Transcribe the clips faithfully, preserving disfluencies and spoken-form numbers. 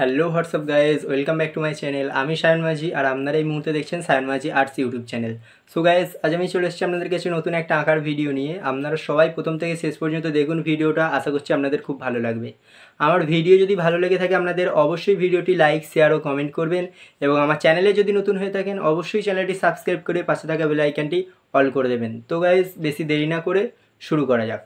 Hello WhatsApp guys, welcome back to my channel. আমি সায়ন মাঝি আর আপনারা এই মুহূর্তে দেখছেন Sayan Majhi arts YouTube channel. So guys, আজ আমি চলে এসেছি আপনাদের কাছে নতুন একটা আঁকার ভিডিও নিয়ে। আপনারা সবাই প্রথম থেকে শেষ পর্যন্ত দেখুন ভিডিওটা, আশা করছি আপনাদের খুব ভালো লাগবে। আমার ভিডিও যদি ভালো লেগে থাকে আপনাদের অবশ্যই ভিডিওটি লাইক, শেয়ার ও কমেন্ট করবেন, এবং আমার চ্যানেলে যদি নতুন হয়ে থাকেন অবশ্যই চ্যানেলটি সাবস্ক্রাইব করে পাশে থাকা বেল আইকনটি অল করে দেবেন। তো গাইজ, বেশি দেরি না করে শুরু করা যাক।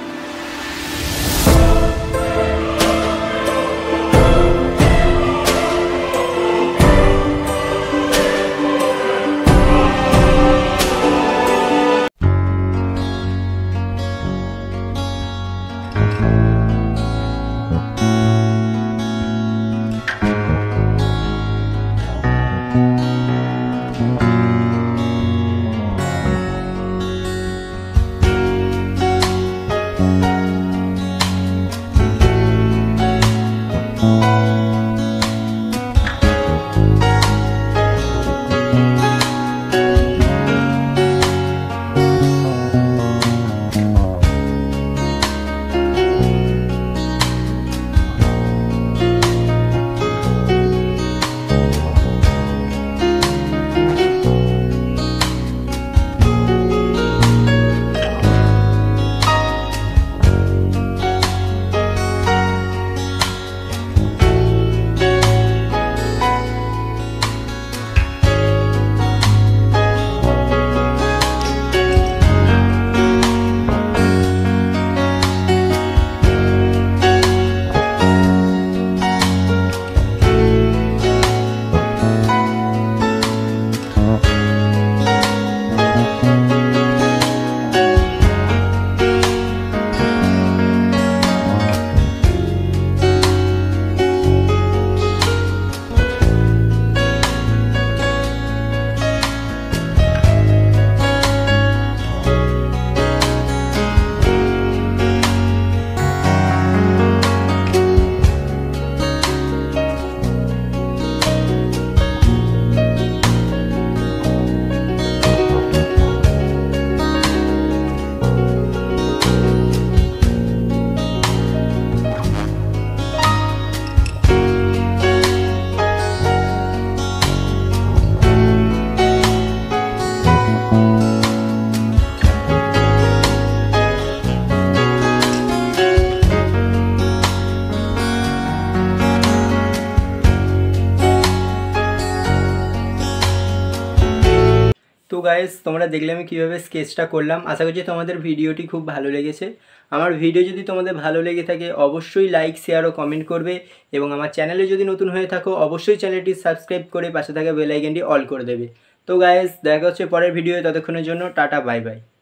তো গাইস, তোমরা দেখলে আমি কীভাবে স্কেচটা করলাম। আশা করছি তোমাদের ভিডিওটি খুব ভালো লেগেছে। আমার ভিডিও যদি তোমাদের ভালো লেগে থাকে অবশ্যই লাইক, শেয়ার ও কমেন্ট করবে, এবং আমার চ্যানেলে যদি নতুন হয়ে থাকো অবশ্যই চ্যানেলটি সাবস্ক্রাইব করে পাশে থাকা বেল আইকনটি অল করে দেবে। তো গাইস, দেখা হচ্ছে পরের ভিডিও, ততক্ষণের জন্য টাটা, বাই বাই।